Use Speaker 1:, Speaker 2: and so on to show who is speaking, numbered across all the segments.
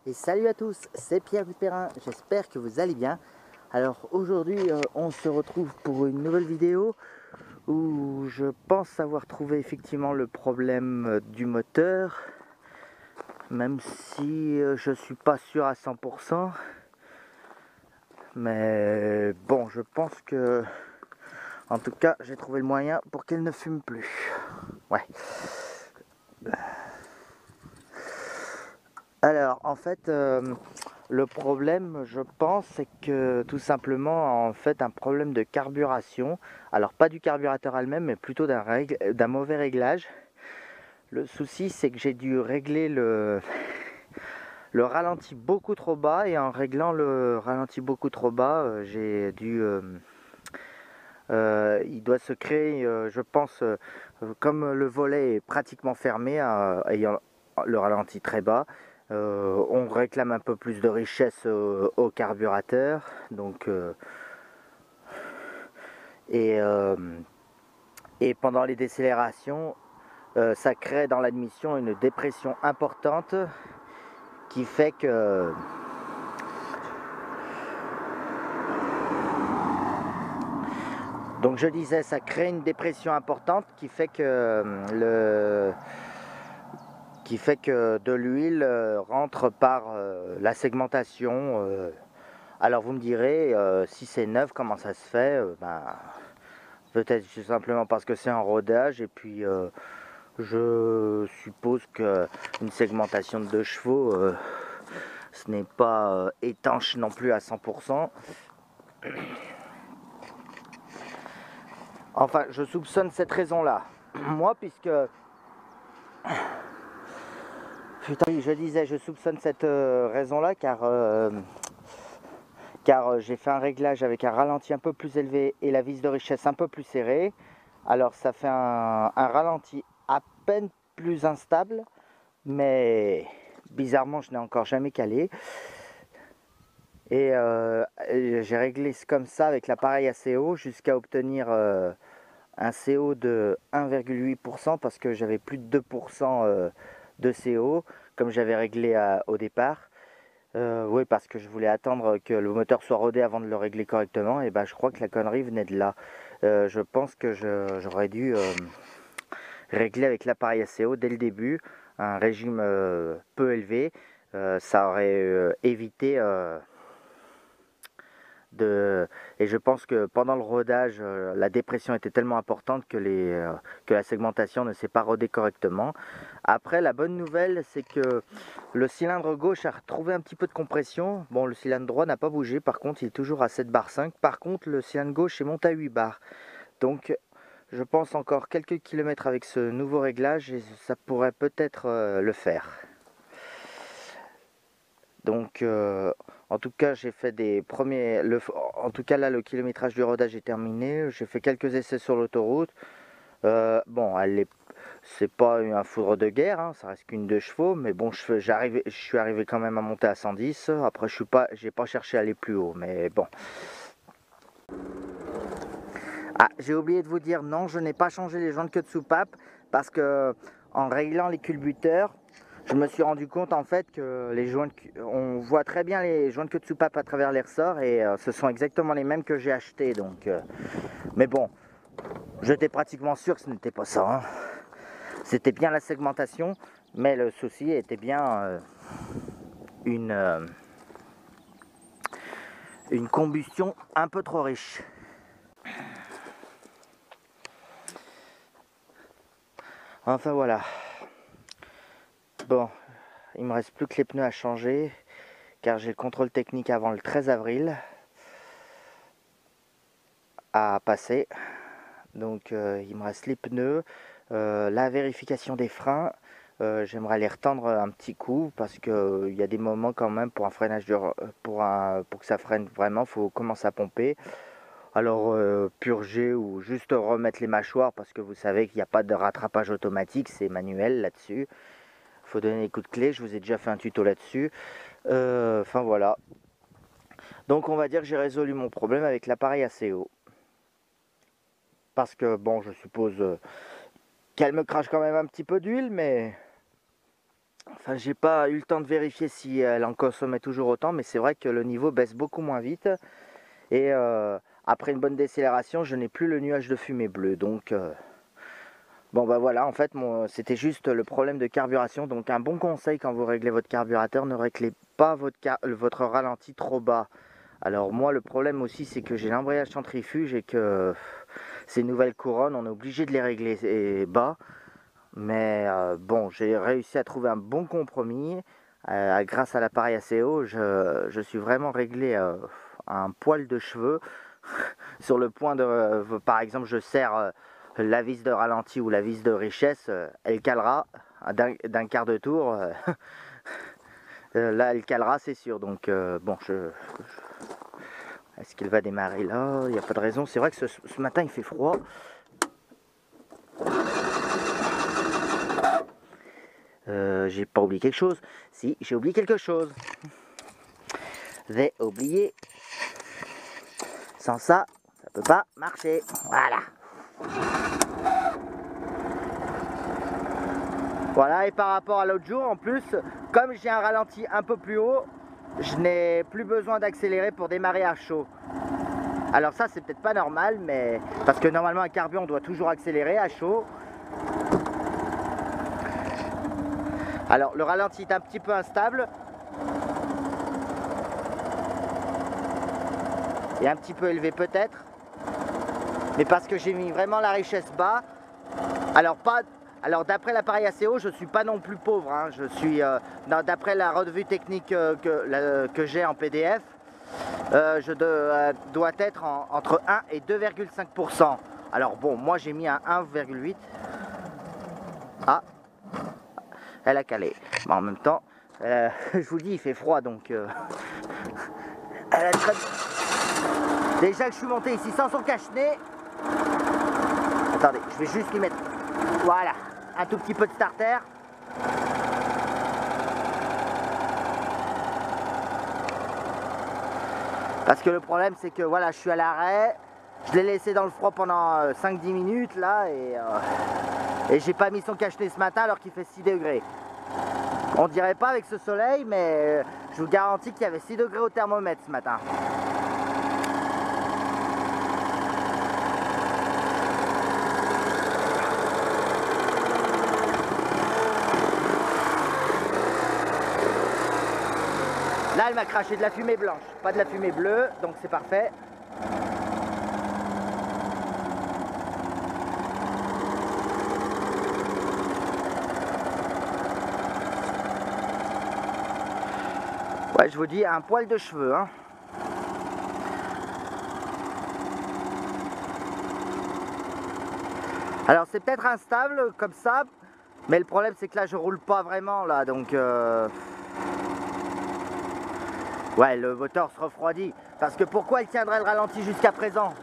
Speaker 1: Et salut à tous, c'est Pierre Dupérin, j'espère que vous allez bien. Alors aujourd'hui on se retrouve pour une nouvelle vidéo où je pense avoir trouvé effectivement le problème du moteur, même si je suis pas sûr à 100%. Mais bon, je pense que en tout cas j'ai trouvé le moyen pour qu'elle ne fume plus. Ouais. Alors en fait le problème, je pense, c'est que tout simplement, en fait, un problème de carburation. Alors, pas du carburateur elle-même, mais plutôt d'un mauvais réglage. Le souci, c'est que j'ai dû régler le ralenti beaucoup trop bas. Et en réglant le ralenti beaucoup trop bas, il doit se créer, je pense, comme le volet est pratiquement fermé, ayant le ralenti très bas, on réclame un peu plus de richesse au carburateur. Donc, et, euh, et pendant les décélérations, ça crée dans l'admission une dépression importante qui fait que donc je disais, ça crée une dépression importante qui fait que de l'huile rentre par la segmentation. Alors vous me direz, si c'est neuf, comment ça se fait? Peut-être tout simplement parce que c'est un rodage et puis je suppose qu'une segmentation de 2 chevaux, ce n'est pas étanche non plus à 100%. Enfin, je soupçonne cette raison-là. Moi, puisque... Putain, oui, je disais, je soupçonne cette raison-là car j'ai fait un réglage avec un ralenti un peu plus élevé et la vis de richesse un peu plus serrée. Alors ça fait un ralenti à peine plus instable, mais bizarrement je n'ai encore jamais calé. Et j'ai réglé comme ça avec l'appareil à CO jusqu'à obtenir un CO de 1,8% parce que j'avais plus de 2% de CO comme j'avais réglé au départ. Oui, parce que je voulais attendre que le moteur soit rodé avant de le régler correctement. Et ben, je crois que la connerie venait de là. Je pense que j'aurais dû régler avec l'appareil ACO dès le début, un régime peu élevé. Ça aurait évité et je pense que pendant le rodage, la dépression était tellement importante que la segmentation ne s'est pas rodée correctement. Après, la bonne nouvelle, c'est que le cylindre gauche a retrouvé un petit peu de compression. Bon, le cylindre droit n'a pas bougé, par contre, il est toujours à 7 bar 5. Par contre, le cylindre gauche est monté à 8 bars. Donc, je pense encore quelques kilomètres avec ce nouveau réglage et ça pourrait peut-être le faire. Donc, en tout cas, j'ai fait des premiers. En tout cas, là, le kilométrage du rodage est terminé. J'ai fait quelques essais sur l'autoroute. Bon, c'est pas un foudre de guerre, hein, ça reste qu'une 2 chevaux, mais bon, je suis arrivé quand même à monter à 110. Après, j'ai pas cherché à aller plus haut, mais bon. Ah, j'ai oublié de vous dire, non, je n'ai pas changé les joints de queue de soupape parce que en réglant les culbuteurs, je me suis rendu compte en fait que on voit très bien les joints de queue de soupape à travers les ressorts et ce sont exactement les mêmes que j'ai achetés. Donc, mais bon, j'étais pratiquement sûr que ce n'était pas ça. Hein. C'était bien la segmentation, mais le souci était bien une combustion un peu trop riche. Enfin voilà. Bon, il me reste plus que les pneus à changer, car j'ai le contrôle technique avant le 13 avril à passer. Donc il me reste les pneus, la vérification des freins. J'aimerais les retendre un petit coup parce qu'il y a des moments quand même pour un freinage pour que ça freine vraiment, il faut commencer à pomper. Alors purger ou juste remettre les mâchoires parce que vous savez qu'il n'y a pas de rattrapage automatique, c'est manuel là-dessus. Il faut donner les coups de clé, je vous ai déjà fait un tuto là-dessus. Enfin voilà. Donc on va dire que j'ai résolu mon problème avec l'appareil ACO. Parce que bon, je suppose qu'elle me crache quand même un petit peu d'huile, mais Enfin, j'ai pas eu le temps de vérifier si elle en consommait toujours autant, mais c'est vrai que le niveau baisse beaucoup moins vite. Et après une bonne décélération, je n'ai plus le nuage de fumée bleue. Donc, bon bah voilà, en fait, c'était juste le problème de carburation. Donc un bon conseil quand vous réglez votre carburateur, ne réglez pas votre ralenti trop bas. Alors moi, le problème aussi, c'est que j'ai l'embrayage centrifuge et que ces nouvelles couronnes, on est obligé de les régler bas. Mais bon, j'ai réussi à trouver un bon compromis. Grâce à l'appareil ACO, je suis vraiment réglé à un poil de cheveux. Sur le point de... par exemple, je serre la vis de ralenti ou la vis de richesse, elle calera d'un quart de tour. Là, elle calera, c'est sûr. Donc, bon, est-ce qu'il va démarrer là? Il n'y a pas de raison. C'est vrai que ce matin, il fait froid. J'ai pas oublié quelque chose. Si, j'ai oublié quelque chose. J'ai oublié. Sans ça, ça peut pas marcher. Voilà. Voilà, et par rapport à l'autre jour, en plus, comme j'ai un ralenti un peu plus haut, je n'ai plus besoin d'accélérer pour démarrer à chaud. Alors ça, c'est peut-être pas normal, mais parce que normalement, un carburant, on doit toujours accélérer à chaud. Alors, le ralenti est un petit peu instable. Et un petit peu élevé peut-être. Mais parce que j'ai mis vraiment la richesse bas. Alors d'après l'appareil ACO, je ne suis pas non plus pauvre. Hein. Je suis, d'après la revue technique que j'ai en PDF, je dois être entre 1 et 2,5%. Alors bon, moi j'ai mis un 1,8. Ah, elle a calé. Mais en même temps, je vous dis, il fait froid donc... elle a très... Déjà que je suis monté ici sans son cache-nez. Attendez, je vais juste lui mettre... Voilà, un tout petit peu de starter. Parce que le problème c'est que voilà, je suis à l'arrêt. Je l'ai laissé dans le froid pendant 5-10 minutes là et j'ai pas mis son cache-nez ce matin alors qu'il fait 6 degrés. On dirait pas avec ce soleil, mais je vous garantis qu'il y avait 6 degrés au thermomètre ce matin. Là, elle m'a craché de la fumée blanche, pas de la fumée bleue, donc c'est parfait. Ouais, je vous dis, un poil de cheveux, hein. Alors, c'est peut-être instable comme ça, mais le problème, c'est que là, je roule pas vraiment, là, donc... Ouais, le moteur se refroidit. Parce que pourquoi il tiendrait le ralenti jusqu'à présent?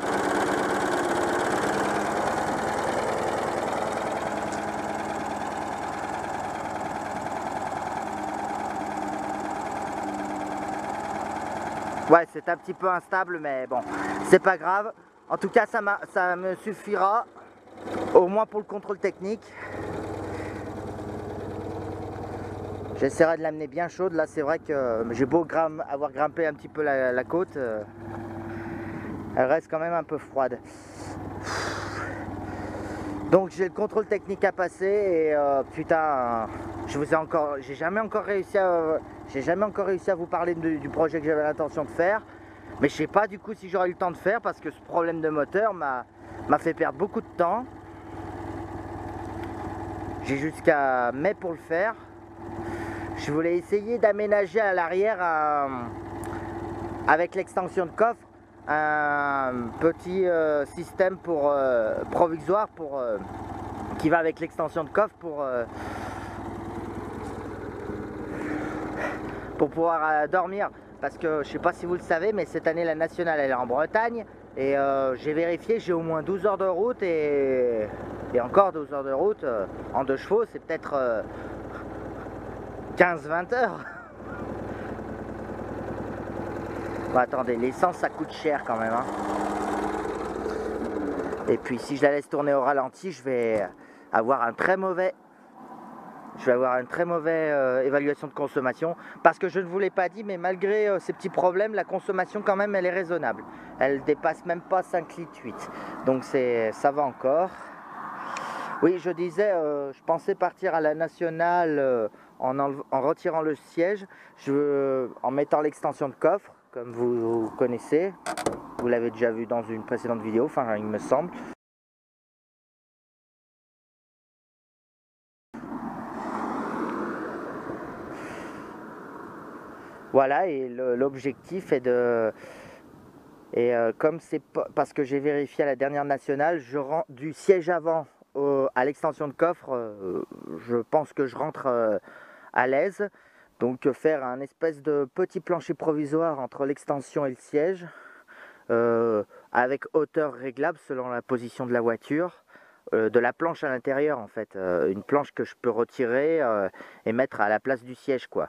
Speaker 1: Ouais, c'est un petit peu instable, mais bon, c'est pas grave. En tout cas, ça me suffira, au moins pour le contrôle technique. J'essaierai de l'amener bien chaude. Là, c'est vrai que j'ai beau avoir grimpé un petit peu la côte, elle reste quand même un peu froide. Donc j'ai le contrôle technique à passer et putain, j'ai jamais encore réussi à vous parler du projet que j'avais l'intention de faire. Mais je sais pas du coup si j'aurai eu le temps de faire parce que ce problème de moteur m'a fait perdre beaucoup de temps. J'ai jusqu'à mai pour le faire. Je voulais essayer d'aménager à l'arrière avec l'extension de coffre un petit système provisoire qui va avec l'extension de coffre pour pouvoir dormir. Parce que je sais pas si vous le savez, mais cette année la nationale elle est en Bretagne et j'ai vérifié, j'ai au moins 12 heures de route et encore 12 heures de route en 2 chevaux, c'est peut-être 15-20 heures. Bon, attendez, l'essence ça coûte cher quand même, hein. Et puis si je la laisse tourner au ralenti, je vais avoir un très mauvais je vais avoir une très mauvaise évaluation de consommation. Parce que je ne vous l'ai pas dit, mais malgré ces petits problèmes, la consommation quand même, elle est raisonnable. Elle dépasse même pas 5 litres 8. Donc ça va encore. Oui, je disais, je pensais partir à la nationale en retirant le siège, en mettant l'extension de coffre, comme vous connaissez. Vous l'avez déjà vu dans une précédente vidéo, enfin il me semble. Voilà, et l'objectif est de... Et comme c'est pas... Parce que j'ai vérifié à la dernière nationale, je rends du siège avant à l'extension de coffre, je pense que je rentre à l'aise. Donc faire un espèce de petit plancher provisoire entre l'extension et le siège, avec hauteur réglable selon la position de la voiture, de la planche à l'intérieur en fait, une planche que je peux retirer et mettre à la place du siège quoi.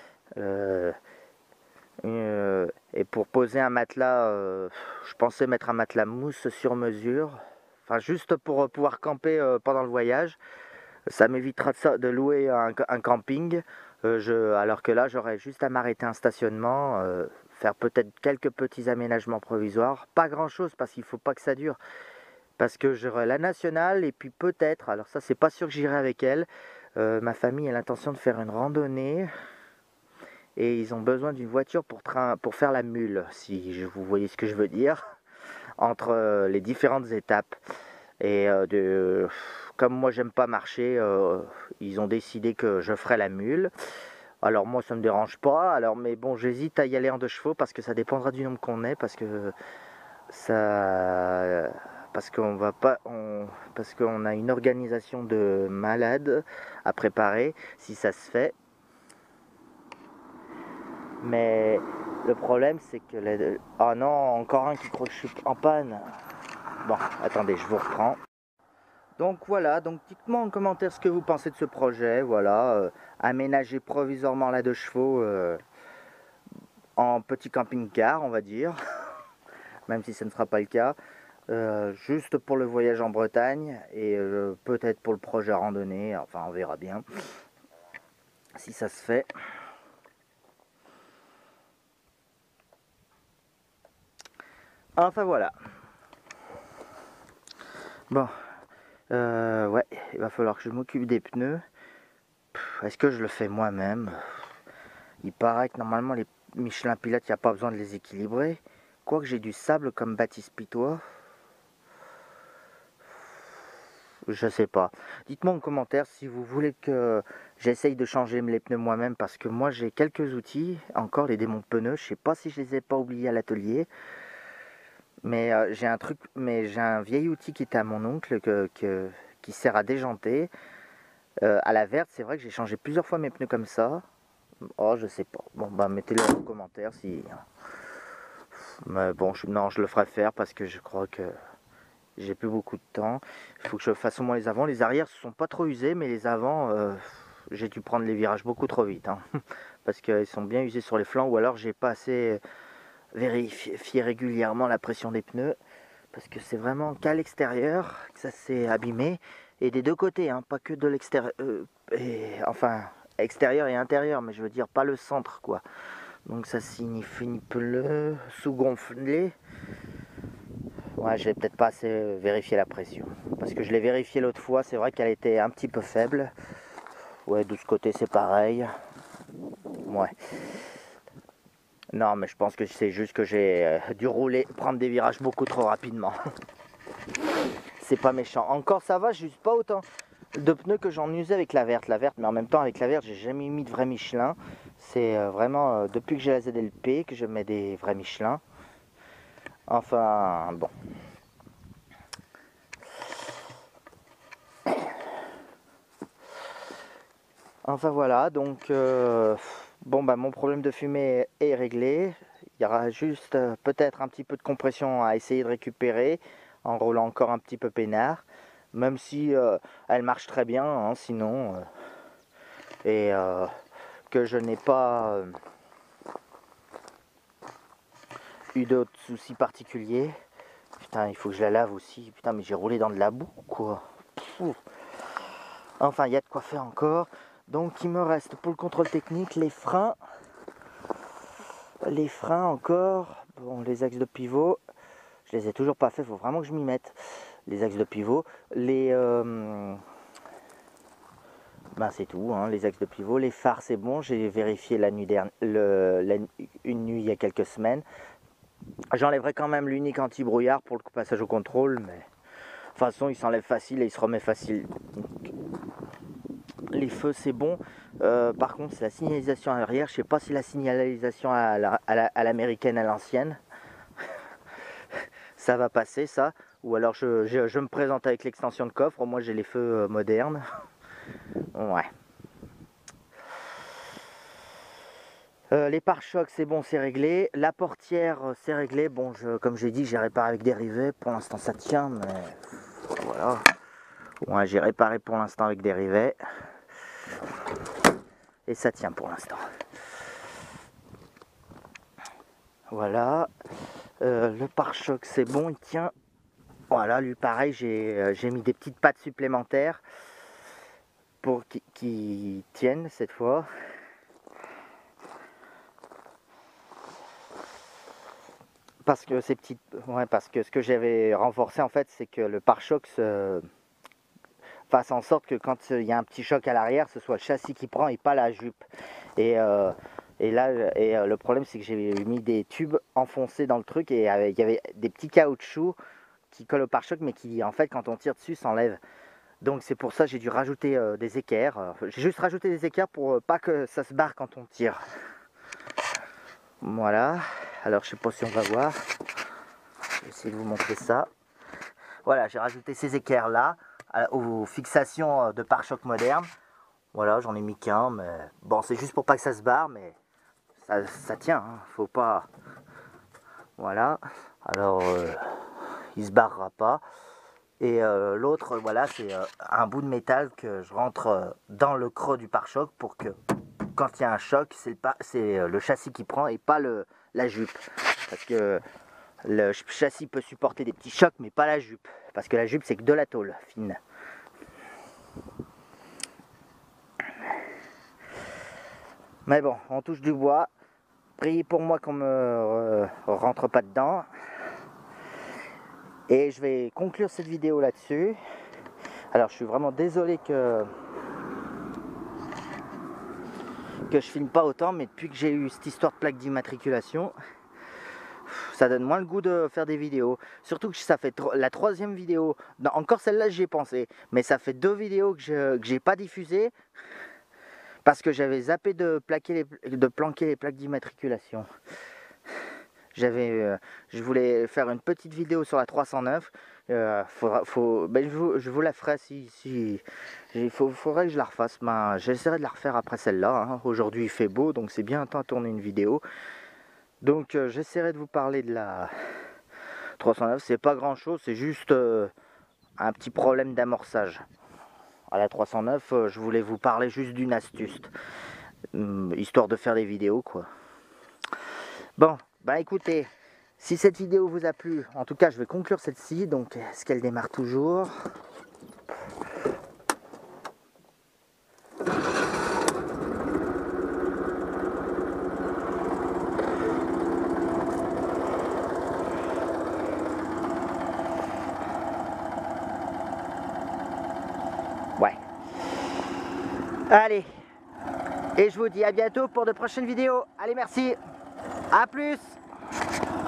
Speaker 1: Et pour poser un matelas, je pensais mettre un matelas mousse sur mesure, enfin juste pour pouvoir camper pendant le voyage. Ça m'évitera de louer un camping, alors que là j'aurais juste à m'arrêter un stationnement, faire peut-être quelques petits aménagements provisoires, pas grand chose parce qu'il ne faut pas que ça dure, parce que j'aurai la nationale et puis peut-être, alors ça c'est pas sûr que j'irai avec elle, ma famille a l'intention de faire une randonnée et ils ont besoin d'une voiture pour faire la mule, si vous voyez ce que je veux dire, entre les différentes étapes. Et comme moi j'aime pas marcher, ils ont décidé que je ferais la mule. Alors moi ça me dérange pas, mais bon j'hésite à y aller en 2 chevaux parce que ça dépendra du nombre qu'on est, parce que ça, parce qu'on va pas, parce qu'on a une organisation de malades à préparer si ça se fait. Mais le problème c'est que oh non, encore un qui croit que je suis en panne. Bon, attendez, je vous reprends. Donc voilà, donc dites-moi en commentaire ce que vous pensez de ce projet, voilà, aménager provisoirement la 2 chevaux en petit camping-car, on va dire, même si ce ne sera pas le cas, juste pour le voyage en Bretagne et peut-être pour le projet randonnée, enfin on verra bien si ça se fait. Enfin voilà. Bon, ouais, il va falloir que je m'occupe des pneus. Est-ce que je le fais moi-même? Il paraît que normalement les Michelin Pilote, il n'y a pas besoin de les équilibrer. Quoique j'ai du sable comme Baptiste Pitois. Je sais pas. Dites-moi en commentaire si vous voulez que j'essaye de changer les pneus moi-même, parce que moi j'ai quelques outils, encore les démonte pneus. Je sais pas si je les ai pas oubliés à l'atelier. Mais j'ai un vieil outil qui était à mon oncle qui sert à déjanter. À la verte, c'est vrai que j'ai changé plusieurs fois mes pneus comme ça. Oh, je sais pas. Bon, bah mettez-le en commentaire si... Mais bon, non, je le ferai faire parce que je crois que j'ai plus beaucoup de temps. Il faut que je fasse au moins les avants. Les arrières ne sont pas trop usés, mais les avants, j'ai dû prendre les virages beaucoup trop vite. Hein, parce qu'ils sont bien usés sur les flancs, ou alors j'ai pas assez vérifié régulièrement la pression des pneus. Parce que c'est vraiment qu'à l'extérieur que ça s'est abîmé. Et des deux côtés, hein, pas que de l'extérieur. Enfin, extérieur et intérieur, mais je veux dire pas le centre, quoi. Donc ça signifie pneu sous-gonflé. Ouais, je n'ai peut-être pas assez vérifié la pression. Parce que je l'ai vérifié l'autre fois, c'est vrai qu'elle était un petit peu faible. Ouais, de ce côté c'est pareil. Ouais. Non, mais je pense que c'est juste que j'ai dû prendre des virages beaucoup trop rapidement. C'est pas méchant. Encore ça va, j'use pas autant de pneus que j'en usais avec la verte. La verte, mais en même temps avec la verte, j'ai jamais mis de vrai Michelin. C'est vraiment depuis que j'ai la ZLP que je mets des vrais Michelin. Enfin, bon. Enfin voilà, donc bon bah mon problème de fumée est réglé. Il y aura juste peut-être un petit peu de compression à essayer de récupérer en roulant encore un petit peu peinard, même si elle marche très bien, hein, sinon et que je n'ai pas eu d'autres soucis particuliers. Putain, il faut que je la lave aussi. Putain, mais j'ai roulé dans de la boue quoi. Pfff. Enfin, il y a de quoi faire encore. Donc il me reste pour le contrôle technique les freins. Les freins encore. Bon, les axes de pivot. Je les ai toujours pas fait, il faut vraiment que je m'y mette. Les axes de pivot. Les... Ben c'est tout, hein, les axes de pivot. Les phares c'est bon, j'ai vérifié la nuit dernière, une nuit il y a quelques semaines. J'enlèverai quand même l'unique anti-brouillard pour le passage au contrôle, mais de toute façon il s'enlève facile et il se remet facile. Les feux c'est bon. Par contre c'est la signalisation arrière. Je sais pas si la signalisation à l'américaine, à l'ancienne, ça va passer ça. Ou alors je me présente avec l'extension de coffre. Moi j'ai les feux modernes. Ouais. Les pare-chocs c'est bon, c'est réglé. La portière c'est réglé. Bon, comme j'ai dit, j'ai réparé avec des rivets. Pour l'instant ça tient, mais voilà. Ouais, j'ai réparé pour l'instant avec des rivets. Et ça tient pour l'instant. Voilà. Le pare-choc c'est bon, il tient. Voilà, lui pareil, j'ai mis des petites pattes supplémentaires pour qu'il tienne cette fois. Parce que ces petites, ouais, parce que ce que j'avais renforcé en fait, c'est que le pare-choc fasse en sorte que quand il y a un petit choc à l'arrière, ce soit le châssis qui prend et pas la jupe. Et le problème, c'est que j'ai mis des tubes enfoncés dans le truc et il y avait des petits caoutchoucs qui collent au pare-choc, mais qui en fait, quand on tire dessus, s'enlèvent. Donc c'est pour ça que j'ai dû rajouter des équerres. J'ai juste rajouté des équerres pour pas que ça se barre quand on tire. Voilà. Alors je sais pas si on va voir. Je vais essayer de vous montrer ça. Voilà, j'ai rajouté ces équerres là aux fixations de pare-choc moderne. Voilà, j'en ai mis qu'un, mais bon, c'est juste pour pas que ça se barre, mais ça tient, hein. Faut pas. Voilà. Alors il se barrera pas. Et l'autre, voilà, c'est un bout de métal que je rentre dans le creux du pare-choc pour que quand il y a un choc, c'est le châssis qui prend et pas la jupe. Parce que le châssis peut supporter des petits chocs, mais pas la jupe. Parce que la jupe, c'est que de la tôle fine. Mais bon, on touche du bois. Priez pour moi qu'on me rentre pas dedans. Et je vais conclure cette vidéo là-dessus. Alors je suis vraiment désolé que je filme pas autant, mais depuis que j'ai eu cette histoire de plaque d'immatriculation, ça donne moins le goût de faire des vidéos. Surtout que ça fait la troisième vidéo, non, encore celle-là j'y ai pensé, mais ça fait 2 vidéos que j'ai pas diffusées parce que j'avais zappé de planquer les plaques d'immatriculation. Je voulais faire une petite vidéo sur la 309. Ben, je vous la ferai faudrait que je la refasse. Ben, j'essaierai de la refaire après celle-là, hein. Aujourd'hui il fait beau, donc c'est bien temps de tourner une vidéo. Donc j'essaierai de vous parler de la 309. C'est pas grand chose, c'est juste un petit problème d'amorçage. À la 309, je voulais vous parler juste d'une astuce, histoire de faire des vidéos, quoi. Bon, bah écoutez, si cette vidéo vous a plu, en tout cas je vais conclure celle-ci. Donc est-ce qu'elle démarre toujours? Ouais. Allez. Et je vous dis à bientôt pour de prochaines vidéos. Allez, merci. À plus.